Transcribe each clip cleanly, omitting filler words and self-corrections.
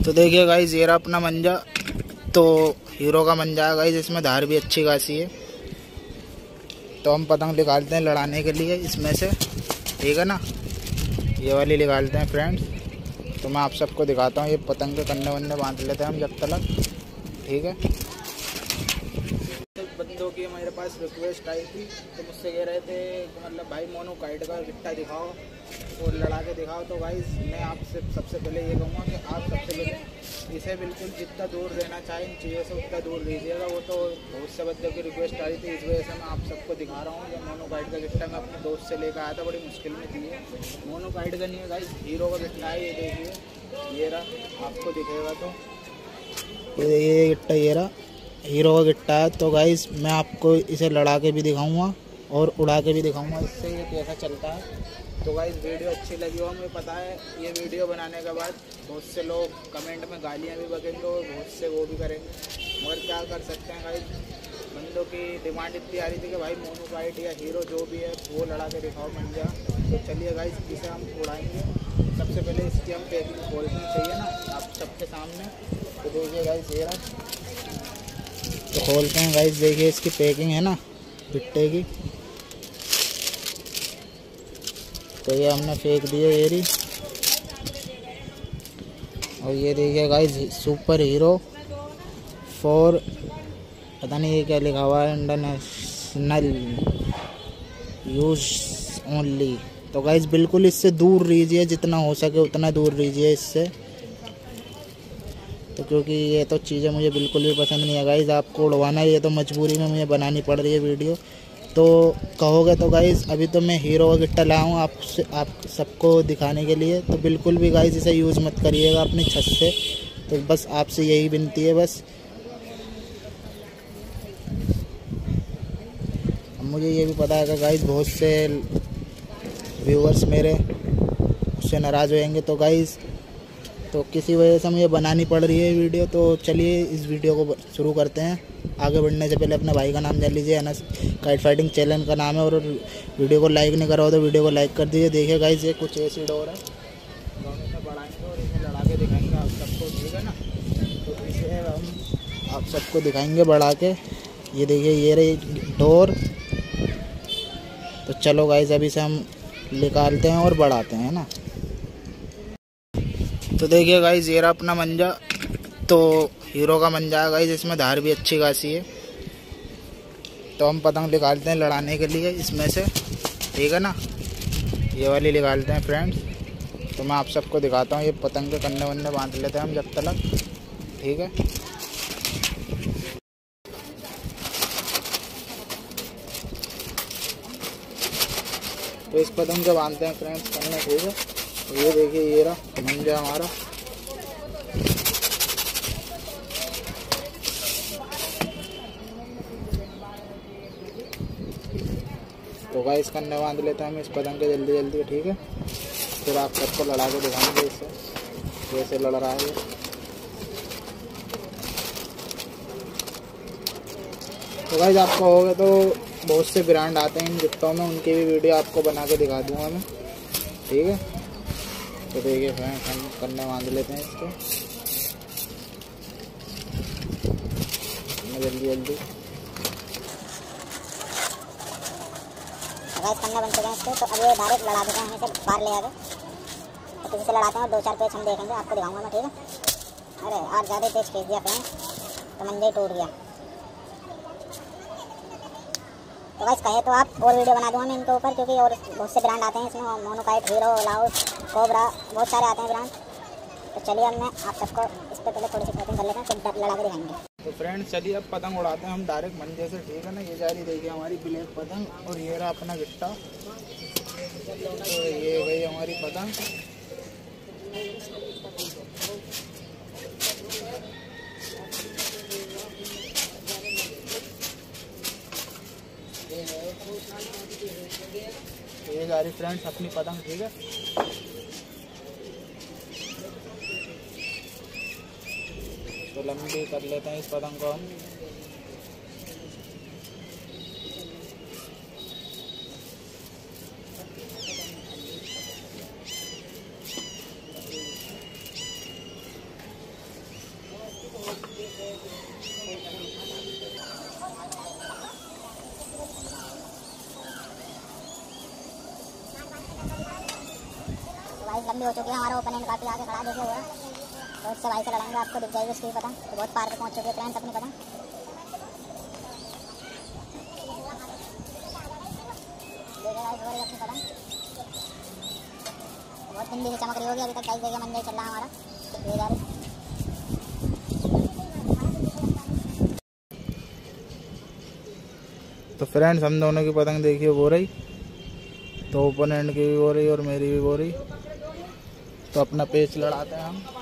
तो देखिए गाइस, ये रहा अपना मंजा। तो हीरो का मंजा है गाइस, इसमें धार भी अच्छी खासी है। तो हम पतंग निकालते हैं लड़ाने के लिए इसमें से, ठीक है ना। ये वाली निकालते हैं फ्रेंड्स। तो मैं आप सबको दिखाता हूँ। ये पतंग के कन्ने वन्ने बांध लेते हैं हम जब तक, ठीक है। बंदों की मेरे पास रिक्वेस्ट आई थी, तो मुझसे कह रहे थे कि मतलब भाई मोनोकाइट का गिट्टा दिखाओ और लड़ा के दिखाओ। तो गाइस मैं आपसे सबसे पहले ये कहूँगा कि आप सबसे पहले इसे बिल्कुल जितना दूर रहना चाहें इन चीज़ों से उतना दूर रहिएगा। वो तो बहुत से बच्चों की रिक्वेस्ट आ रही थी, इस वजह से मैं आप सबको दिखा रहा हूँ। ये मोनोकाइट का गिट्टा मैं अपने दोस्त से लेकर आया था, बड़ी मुश्किल में थी। मोनोकाइट का नहीं है गाइस, हीरो का गिट्टा है। ये देखिए, ये रहा, आपको दिखेगा तो ये गिट्टा, ये रहा हीरो का गिट्टा है। तो गाइस मैं आपको इसे लड़ा के भी दिखाऊंगा और उड़ा के भी दिखाऊंगा इससे ये कैसा चलता है। तो गाइस वीडियो अच्छी लगी हो, हमें पता है। ये वीडियो बनाने के बाद बहुत से लोग कमेंट में गालियां भी बकेंगे और बहुत से वो भी करेंगे, मगर क्या कर सकते हैं गाइस। बंदों की डिमांड इतनी आ रही थी कि भाई मोनोकाइट या हीरो जो भी है वो लड़ा के दिखाओ मंजा। तो चलिए गाइस, इसे हम उड़ाएंगे। सबसे पहले इसकी हम पैकिंग खोलनी चाहिए ना आप सबके सामने। तो देखिए गाइस, ये रहा, तो खोलते हैं गाइस। देखिए इसकी पैकिंग है ना गिट्टे की। तो ये हमने फेंक दिए एरी। और ये देखिए गाइस, सुपर हीरो 4, पता नहीं ये क्या लिखा हुआ है, इंटरनेशनल यूज ओनली। तो गाइस बिल्कुल इससे दूर रहिए, जितना हो सके उतना दूर रहिए इससे। तो क्योंकि ये तो चीज़ें मुझे बिल्कुल भी पसंद नहीं है गाइस, आपको उड़वाना ये तो मजबूरी में मुझे बनानी पड़ रही है वीडियो। तो कहोगे तो गाइस, अभी तो मैं हीरो का गिट्टा लाया हूँ आप सबको दिखाने के लिए। तो बिल्कुल भी गाइस इसे यूज़ मत करिएगा अपनी छत से। तो बस आपसे यही विनती है बस। अब मुझे ये भी पता है कि गाइस बहुत से व्यूअर्स मेरे उससे नाराज़ होएंगे। तो गाइस तो किसी वजह से मुझे बनानी पड़ रही है वीडियो। तो चलिए इस वीडियो को शुरू करते हैं। आगे बढ़ने से पहले अपने भाई का नाम जान लीजिए, अनस काइट फाइटिंग चैनल का नाम है। और वीडियो को लाइक नहीं करा हो तो वीडियो को लाइक कर दीजिए। देखिए गाइस, ये कुछ ऐसी डोर है, तो हम इसे बढ़ाएंगे और इसे लड़ा के दिखाएंगे आप सबको, ठीक है ना। तो इसे हम आप सबको दिखाएंगे बढ़ा के। ये देखिए, ये रही डोर। तो चलो गाइस, अभी से हम निकालते हैं और बढ़ाते हैं ना। तो देखिए गाइस, ये रहा अपना मंजा। तो हीरो का मंजा है गाइस, इसमें धार भी अच्छी खासी है। तो हम पतंग निकालते हैं लड़ाने के लिए इसमें से, ठीक है ना। ये वाली निकालते हैं फ्रेंड्स। तो मैं आप सबको दिखाता हूँ। ये पतंग के कन्ने वन्ने बांध लेते हैं हम जब तक, ठीक है। तो इस पतंग के बांधते हैं फ्रेंड्स कन्ने, ठीक है। ये देखिए, ये रहा मंजा हमारा। तो गाइस कन्ने बांध लेते हैं हम इस पतंग के जल्दी जल्दी, ठीक है। फिर आप सबको लड़ा के दिखाएंगे इससे कैसे लड़ रहा है। तो गाइस आपको होगा तो बहुत से ब्रांड आते हैं इन गिफ्टों में, उनकी भी वीडियो आपको बना के दिखा दूंगा मैं, ठीक है। तो देखिए फ्रेंड्स, हम कन्ने बांध लेते हैं इसको जल्दी जल्दी। गाइस कन्ने बन चुके हैं इसके। तो अब ये डायरेक्ट लड़ा देते हैं, हम इसे बाहर ले आगे। तो किसी से लड़ाते हैं और 2-4 पेज हम देखेंगे, आपको दिखाऊंगा मैं, ठीक है। अरे यार ज़्यादा पेज खींच दिया फ्रेंड्स, तो मंजा ही टूट गया। तो गाइस कहे तो आप और वीडियो बना दूँगा मैं इनके ऊपर, क्योंकि और बहुत से ब्रांड आते हैं इसमें, मोनोकाइट, हीरो, लाउस, कोबरा, बहुत सारे आते हैं ब्रांड। तो चलिए अब मैं आप सबको इस पर पहले थोड़ी सी पैकिंग कर लेते हैं, फिर लड़ा के दिखाएंगे। तो फ्रेंड्स चलिए अब पतंग उड़ाते हैं हम डायरेक्ट मंजे से, ठीक है ना। ये जा रही देखिए हमारी ब्लैक पतंग, और ये रहा अपना गिट्टा। तो ये गई हमारी पतंग। ये जा रही फ्रेंड्स अपनी पतंग, ठीक है। तो लंबी कर लेते हैं इस पतंग को हम। भाई लंबी हो चुकी है, हमारा ओपन एंड काफ़ी आगे खड़ा देखिए हुआ, तो इससे भाई से लड़ाएंगे, आपको दिख जाएगी उसकी पतंग। तो बहुत पार पे पहुंच चुकी है फ्रेंड्स अपनी पतंग। देखिए गाइस हो रही है अपनी पतंग, बहुत बिंदी से चमक रही होगी अभी तक गाइस। देखिए मंजर चल रहा है हमारा, धीरे धीरे। तो फ्रेंड्स हम दोनों की पतंग देखिए हो रही, तो ओपन एंड की भी हो रही और मेरी भी हो रही। तो अपना पेच लड़ाते हैं हम।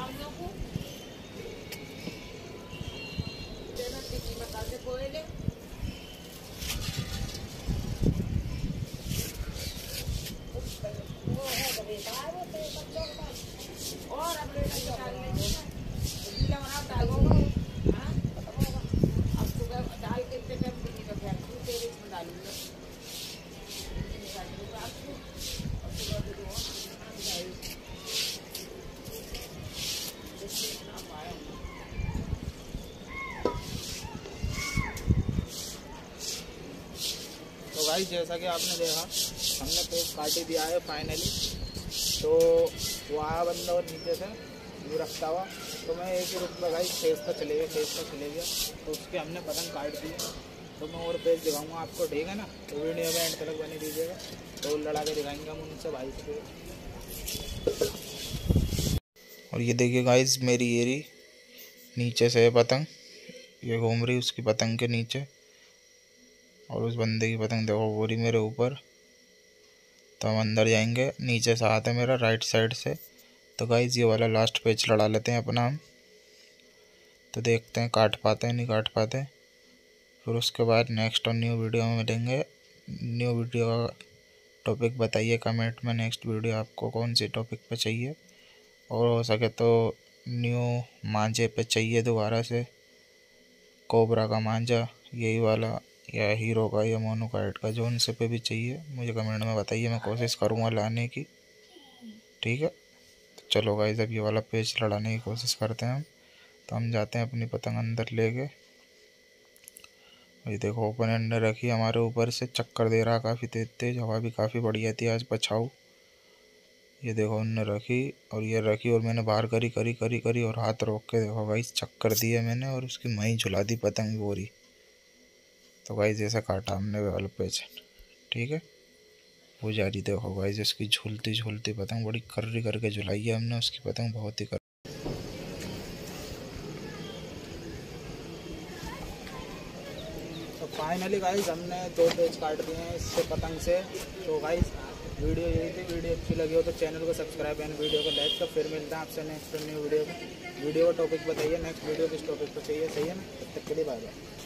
तो भाई जैसा कि आपने देखा हमने पेज काट ही दिया है फाइनली। तो वो आया बंदा और नीचे से यूँ रखता हुआ, तो मैं एक ही रुक पर भाई फेस पर चले गया, तो उसके हमने पतंग काट दी। तो मैं और पेज दिखाऊंगा आपको, ठीक है ना। तो वीडियो में एंड तक बने दीजिएगा, तो लड़ा के दिखाएंगे हम उनसे भाई से। और ये देखिए गाइस मेरी एरी नीचे से है पतंग, ये घूम रही उसकी पतंग के नीचे, और उस बंदे की पतंग देखो वो रही मेरे ऊपर। तो हम अंदर जाएंगे, नीचे से हाथ है मेरा राइट साइड से। तो गाइस ये वाला लास्ट पेज लड़ा लेते हैं अपना हम, तो देखते हैं काट पाते हैं नहीं काट पाते। फिर उसके बाद नेक्स्ट और न्यू वीडियो में मिलेंगे। न्यू वीडियो का टॉपिक बताइए कमेंट में, नेक्स्ट वीडियो आपको कौन सी टॉपिक पे चाहिए, और हो सके तो न्यू मांझे पे चाहिए दोबारा से, कोबरा का मांझा यही वाला, या हीरो का या मोनोकाइट का, जो उनसे पे भी चाहिए मुझे कमेंट में बताइए, मैं कोशिश करूँगा लाने की, ठीक है। तो चलो गाइस अब ये वाला पेज लड़ाने की कोशिश करते हैं हम। तो हम जाते हैं अपनी पतंग अंदर लेके। ये देखो ओपन एंड रखी हमारे ऊपर से, चक्कर दे रहा काफ़ी तेज तेज, हवा भी काफ़ी बढ़िया थी आज बचाओ। ये देखो उनने रखी और ये रखी, और मैंने बाहर करी और हाथ रोक के देखो गाइस चक्कर दिए मैंने, और उसकी मई झुला दी पतंग बोरी। तो गाइस ऐसा काटा हमने वाला पेज, ठीक है। वो जा रही देखो गाइस उसकी झूलती झूलती पतंग, बड़ी कर्री करके झुलाई है हमने उसकी पतंग, बहुत ही कर। तो फाइनली गाइस हमने 2 पेज काट दिए हैं इससे पतंग से। तो गाइस वीडियो यही थी, वीडियो अच्छी लगी हो तो चैनल को सब्सक्राइब एंड वीडियो को लाइक। तो फिर मिलते हैं आपसे नेक्स्ट न्यू वीडियो में। वीडियो का टॉपिक बताइए, नेक्स्ट वीडियो किस टॉपिक पर चाहिए, सही है ना। तब तक के लिए बाय बाय।